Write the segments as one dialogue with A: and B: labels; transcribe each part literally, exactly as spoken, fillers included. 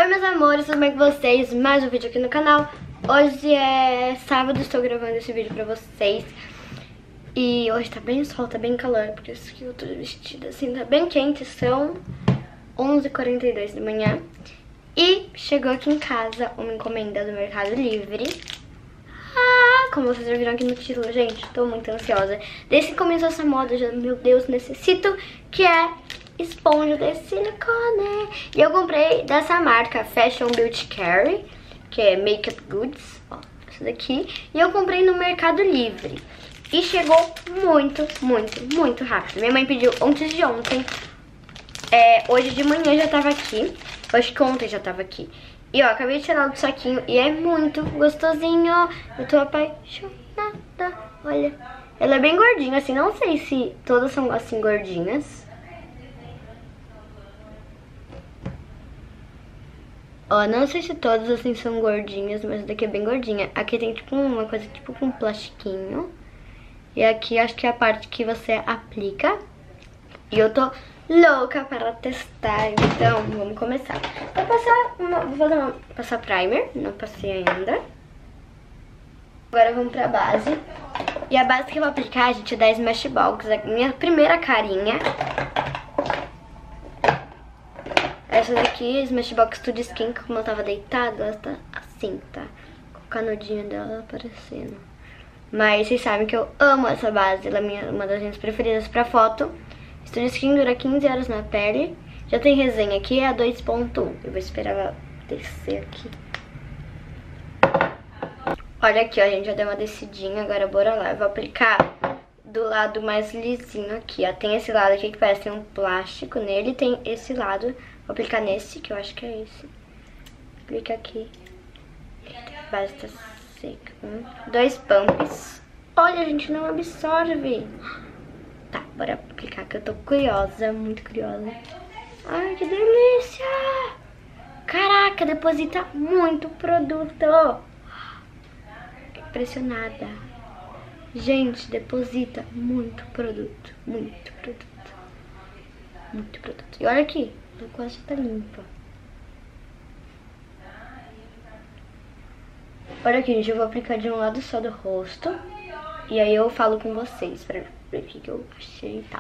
A: Oi meus amores, tudo bem com vocês? Mais um vídeo aqui no canal. Hoje é sábado, estou gravando esse vídeo pra vocês. E hoje tá bem sol, tá bem calor, por isso que eu tô vestida assim, tá bem quente. São onze e quarenta e dois da manhã. E chegou aqui em casa uma encomenda do Mercado Livre. Ah, como vocês já viram aqui no título, gente, tô muito ansiosa. Desde que começou essa moda, já, meu Deus, necessito, que é esponja de silicone. E eu comprei dessa marca Fashion Beauty Care, que é Makeup Goods, ó, essa daqui. E eu comprei no Mercado Livre. E chegou muito, muito, muito rápido. Minha mãe pediu antes de ontem. É, hoje de manhã já tava aqui. Acho que ontem já tava aqui. E ó, acabei de tirar do saquinho e é muito gostosinho. Eu tô apaixonada. Olha, ela é bem gordinha, assim. Não sei se todas são assim gordinhas. Ó, não sei se todas assim são gordinhas, mas essa daqui é bem gordinha. Aqui tem tipo uma coisa tipo com um plastiquinho. E aqui acho que é a parte que você aplica. E eu tô louca para testar, então vamos começar. Vou passar, uma, vou fazer uma, passar primer, não passei ainda. Agora vamos pra base. E a base que eu vou aplicar, gente, é da Smashbox, a minha primeira carinha. Essa daqui, Smashbox Studio Skin, como eu tava deitada, ela tá assim, tá? Com o canudinho dela aparecendo. Mas vocês sabem que eu amo essa base, ela é minha, uma das minhas preferidas pra foto. Studio Skin dura quinze horas na pele. Já tem resenha aqui, é a dois ponto um. Eu vou esperar ela descer aqui. Olha aqui, ó, a gente já deu uma descidinha, agora bora lá. Eu vou aplicar do lado mais lisinho aqui, ó. Tem esse lado aqui que parece que tem um plástico nele, tem esse lado. Vou aplicar nesse, que eu acho que é esse. Aplica aqui. A base tá seca. Um, dois pumps. Olha, a gente não absorve. Tá, bora aplicar que eu tô curiosa, muito curiosa. Ai, que delícia! Caraca, deposita muito produto. Impressionada. Gente, deposita muito produto, muito produto. Muito produto. E olha aqui, ela quase tá limpa. Olha aqui, gente, eu vou aplicar de um lado só do rosto. E aí eu falo com vocês pra ver o que que eu achei e tal.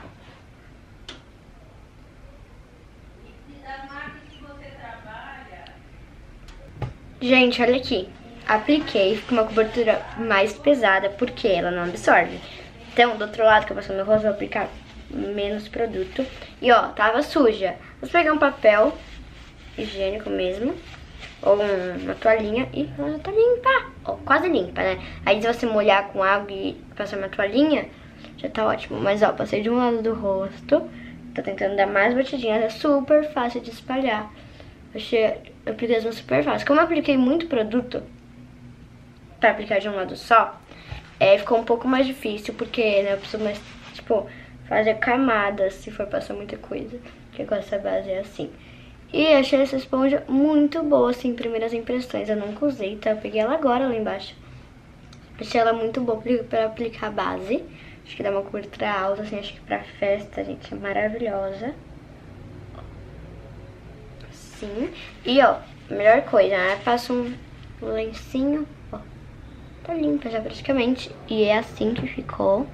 A: Gente, olha aqui. Apliquei, fica uma cobertura mais pesada porque ela não absorve. Então, do outro lado que eu passo no rosto, eu vou aplicar menos produto. E ó, tava suja. Vou pegar um papel higiênico mesmo, ou uma toalhinha, e ela já tá limpa. Ó, quase limpa, né? Aí se você molhar com água e passar uma toalhinha, já tá ótimo. Mas ó, passei de um lado do rosto. Tô tentando dar mais batidinha. É super fácil de espalhar. Achei a aplicação super fácil. Como eu apliquei muito produto pra aplicar de um lado só, é, ficou um pouco mais difícil. Porque, né, eu preciso mais, tipo, fazer camadas se for passar muita coisa. Porque com essa base é assim. E achei essa esponja muito boa, assim, primeiras impressões. Eu nunca usei, tá? Eu peguei ela agora lá embaixo. Achei ela muito boa pra aplicar base. Acho que dá uma cobertura alta, assim, acho que pra festa, gente, é maravilhosa. Sim. E, ó, melhor coisa, né? Passo um lencinho, ó. Tá limpa já praticamente. E é assim que ficou.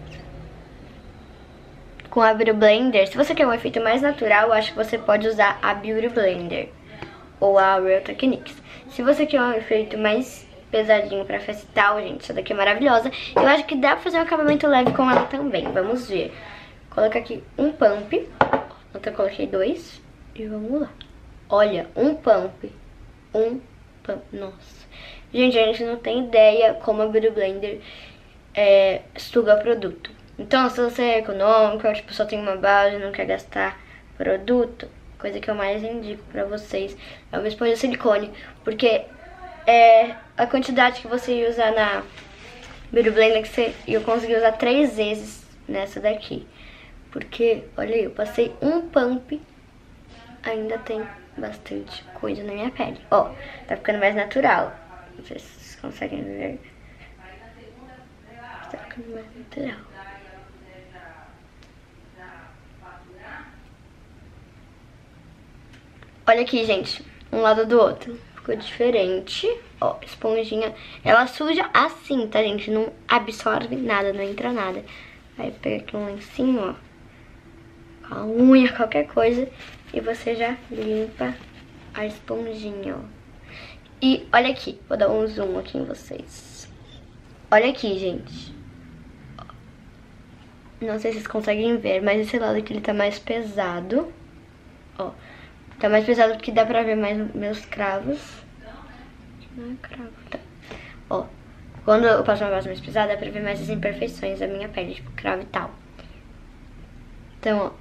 A: Com a Beauty Blender, se você quer um efeito mais natural, eu acho que você pode usar a Beauty Blender ou a Real Techniques. Se você quer um efeito mais pesadinho pra festa e tal, gente, essa daqui é maravilhosa. Eu acho que dá pra fazer um acabamento leve com ela também, vamos ver. Coloca aqui um pump, ontem eu coloquei dois e vamos lá. Olha, um pump, um pump, nossa. Gente, a gente não tem ideia como a Beauty Blender é, suga o produto. Então, se você é econômico, ou, tipo, só tem uma base e não quer gastar produto, coisa que eu mais indico pra vocês é uma esponja de silicone, porque é a quantidade que você usa na Beauty Blender, que você, eu consegui usar três vezes nessa daqui. Porque, olha aí, eu passei um pump, ainda tem bastante coisa na minha pele. Ó, tá ficando mais natural. Não sei se vocês conseguem ver. Tá ficando mais natural. Olha aqui, gente. um lado do outro. Ficou diferente. Ó, esponjinha. Ela suja assim, tá, gente? Não absorve nada, não entra nada. Aí pega aqui um lencinho, ó. Com a unha, qualquer coisa. E você já limpa a esponjinha, ó. E olha aqui, vou dar um zoom aqui em vocês. Olha aqui, gente. Não sei se vocês conseguem ver, mas esse lado aqui ele tá mais pesado. Ó, tá mais pesado porque dá pra ver mais meus cravos. Não é cravo, tá. Ó, quando eu passo uma base mais pesada, dá pra ver mais as imperfeições da minha pele, tipo cravo e tal. Então, ó,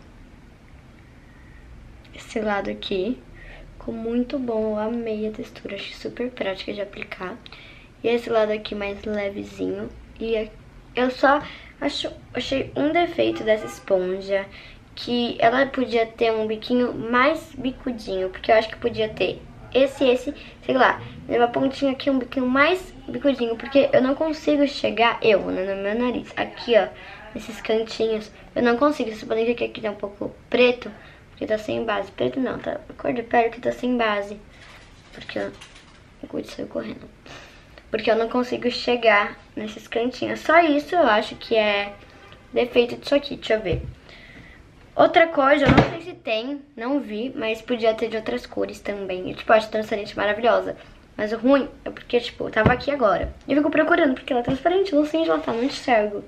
A: esse lado aqui ficou muito bom, eu amei a textura, achei super prática de aplicar. E esse lado aqui mais levezinho. E eu só acho, achei um defeito dessa esponja, que ela podia ter um biquinho mais bicudinho, porque eu acho que podia ter esse, esse, sei lá, uma pontinha aqui, um biquinho mais bicudinho, porque eu não consigo chegar, eu, né, no meu nariz, aqui, ó, nesses cantinhos, eu não consigo. Vocês podem ver que aqui tá um pouco preto, porque tá sem base. Preto não, tá a cor de pele que tá sem base, porque ó, o cuide saiu correndo. Porque eu não consigo chegar nesses cantinhos. Só isso eu acho que é defeito disso aqui, deixa eu ver. Outra coisa, eu não sei se tem, não vi, mas podia ter de outras cores também. Eu, tipo, acho transparente maravilhosa. Mas o ruim é porque, tipo, eu tava aqui agora. E eu fico procurando, porque ela é transparente, não sei onde ela tá, não enxergo.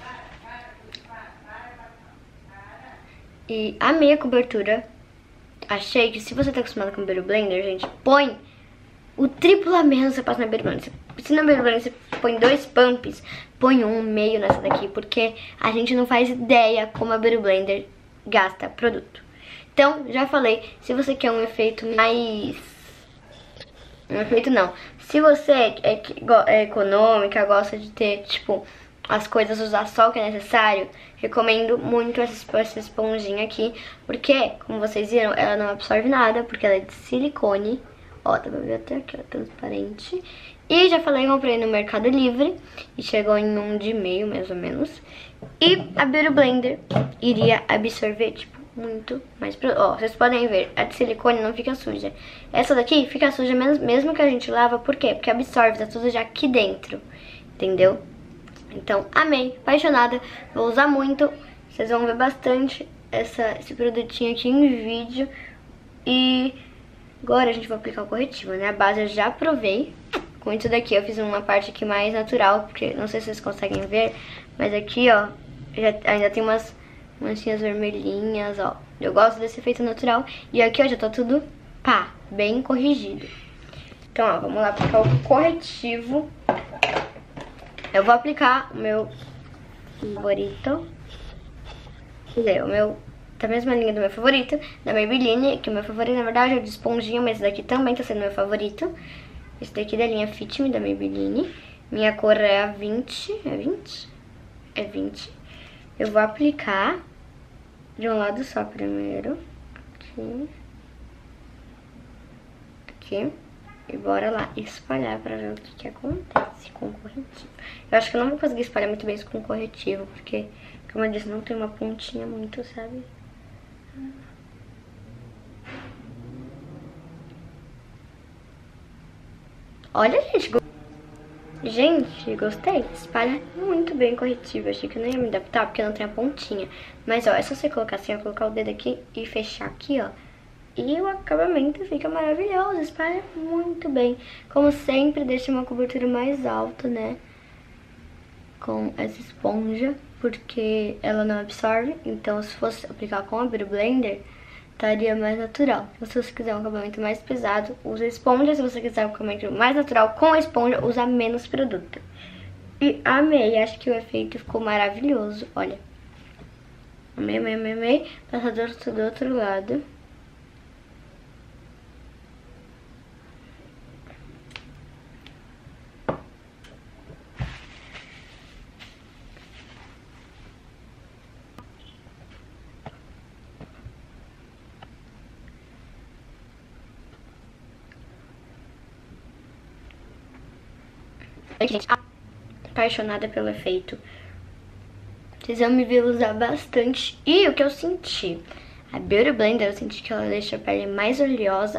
A: E amei a cobertura. Achei que se você tá acostumado com o Beauty Blender, gente, põe o triplo a menos você passa na Beauty Blender. Se na Beauty Blender você põe dois pumps, põe um meio nessa daqui, porque a gente não faz ideia como a Beauty Blender gasta produto. Então, já falei, se você quer um efeito mais... Um efeito não. Se você é, é econômica, gosta de ter, tipo, as coisas, usar só o que é necessário, recomendo muito essa, essa esponjinha aqui, porque, como vocês viram, ela não absorve nada, porque ela é de silicone. Ó, dá pra ver até aqui, ó, transparente. E já falei, comprei no Mercado Livre e chegou em um de meio, mais ou menos. E a Beauty Blender iria absorver, tipo, muito mais produto. Ó, vocês podem ver, a de silicone não fica suja. Essa daqui fica suja mesmo, mesmo que a gente lava, por quê? Porque absorve, tá tudo já aqui dentro, entendeu? Então, amei, apaixonada, vou usar muito. Vocês vão ver bastante essa, esse produtinho aqui em vídeo. E agora a gente vai aplicar o corretivo, né? A base eu já provei. Com isso daqui eu fiz uma parte aqui mais natural, porque não sei se vocês conseguem ver, mas aqui, ó, já, ainda tem umas manchinhas vermelhinhas, ó. Eu gosto desse efeito natural. E aqui, ó, já tá tudo, pá, bem corrigido. Então, ó, vamos lá aplicar o corretivo. Eu vou aplicar o meu favorito. Quer dizer, o meu... da mesma linha do meu favorito, da Maybelline, que o meu favorito, na verdade, é o de esponjinha, mas esse daqui também tá sendo meu favorito. Esse daqui da linha Fit Me, da Maybelline. Minha cor é a vinte, é vinte? É vinte. Eu vou aplicar de um lado só primeiro. Aqui. Aqui. E bora lá espalhar pra ver o que que acontece com o corretivo. Eu acho que eu não vou conseguir espalhar muito bem isso com o corretivo, porque, como eu disse, não tem uma pontinha muito, sabe? Olha, gente, go... gente, gostei. Espalha muito bem o corretivo. Achei que eu não ia me adaptar porque não tem a pontinha. Mas, ó, é só você colocar assim, ó, colocar o dedo aqui e fechar aqui, ó. E o acabamento fica maravilhoso, espalha muito bem. Como sempre, deixa uma cobertura mais alta, né? Com essa esponja, porque ela não absorve. Então, se fosse aplicar com a Beauty Blender, estaria mais natural. Se você quiser um acabamento mais pesado, usa esponja. Se você quiser um acabamento mais natural com a esponja, usa menos produto. E amei, acho que o efeito ficou maravilhoso, olha. Amei, amei, amei, amei. Passar do, do outro lado. Gente, apaixonada pelo efeito. Vocês vão me ver usar bastante. E o que eu senti? A Beauty Blender, eu senti que ela deixa a pele mais oleosa.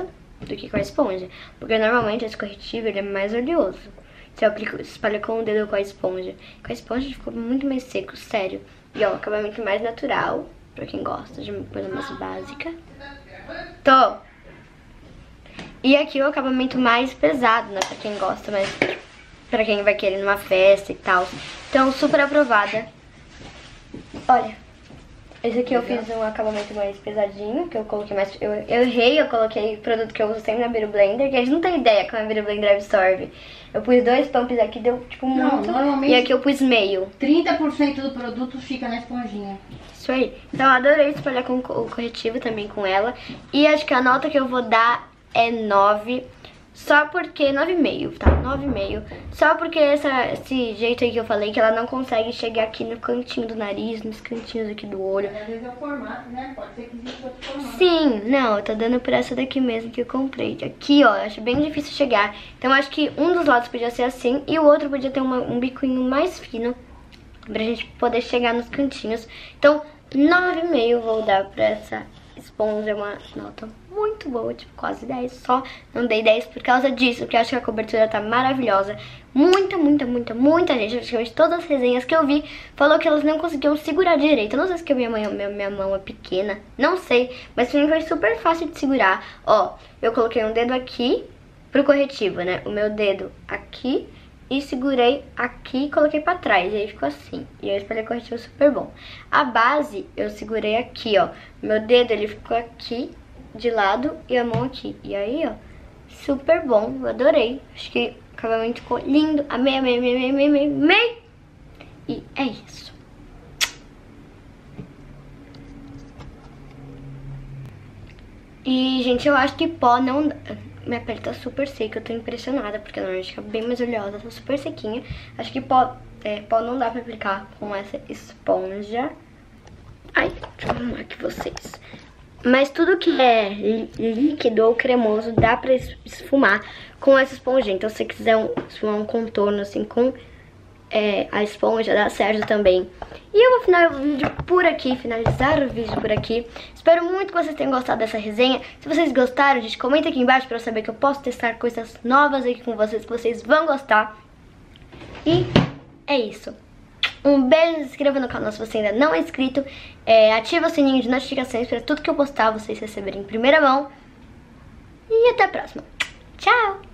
A: do que com a esponja. Porque normalmente esse corretivo ele é mais oleoso. Você aplica, espalha com o dedo com a esponja. Com a esponja ficou muito mais seco, sério. E ó, acabamento mais natural, pra quem gosta de uma coisa mais básica. Tô! E aqui o acabamento mais pesado, né? Pra quem gosta, mas pra quem vai querer numa festa e tal. Então, super aprovada. Olha, esse aqui eu fiz um acabamento mais pesadinho, que eu coloquei mais... Eu, eu errei, eu coloquei produto que eu uso sempre na Beauty Blender, que a gente não tem ideia como a Beauty Blender absorve. Eu pus dois pumps aqui, deu tipo muito, não, normalmente, e aqui eu pus meio.
B: trinta por cento do produto fica na esponjinha.
A: Isso aí. Então eu adorei espalhar com o corretivo também com ela. E acho que a nota que eu vou dar é nove. Só porque... nove vírgula cinco, tá? nove vírgula cinco. Só porque essa, esse jeito aí que eu falei, que ela não consegue chegar aqui no cantinho do nariz, nos cantinhos aqui do olho.
B: Às vezes é o formato, né? Pode ser que exista outro formato.
A: Sim, não, eu tô dando por essa daqui mesmo que eu comprei. Aqui, ó, eu acho bem difícil chegar. Então acho que um dos lados podia ser assim e o outro podia ter uma, um biquinho mais fino pra gente poder chegar nos cantinhos. Então, nove vírgula cinco vou dar pra essa esponja, uma nota muito boa, tipo quase dez, só não dei dez por causa disso, porque eu acho que a cobertura tá maravilhosa. Muita, muita, muita, muita gente, praticamente todas as resenhas que eu vi, falou que elas não conseguiam segurar direito. Eu não sei se que a minha, mãe, minha, minha mão é pequena, não sei, mas pra mim foi super fácil de segurar. Ó, eu coloquei um dedo aqui pro corretivo, né, o meu dedo aqui, e segurei aqui e coloquei pra trás, e aí ficou assim. E eu espalhei corretivo super bom. A base eu segurei aqui, ó. Meu dedo ele ficou aqui de lado e a mão aqui. E aí, ó, super bom, eu adorei. Acho que o acabamento ficou lindo. Amei, amei, amei, amei, amei, amei. E é isso. E, gente, eu acho que pó não... Minha pele tá super seca, eu tô impressionada, porque normalmente fica bem mais oleosa, tá super sequinha. Acho que pó, é, pó não dá pra aplicar com essa esponja. Ai, deixa eu arrumar aqui vocês. Mas tudo que é líquido ou cremoso dá pra esfumar com essa esponja. Então se você quiser um, esfumar um contorno assim com é, a esponja, dá certo também. E eu vou finalizar o vídeo por aqui, finalizar o vídeo por aqui. Espero muito que vocês tenham gostado dessa resenha. Se vocês gostaram, gente, comenta aqui embaixo pra eu saber que eu posso testar coisas novas aqui com vocês, que vocês vão gostar. E é isso. Um beijo, se inscreva no canal se você ainda não é inscrito. É, ativa o sininho de notificações para tudo que eu postar vocês receberem em primeira mão. E até a próxima. Tchau!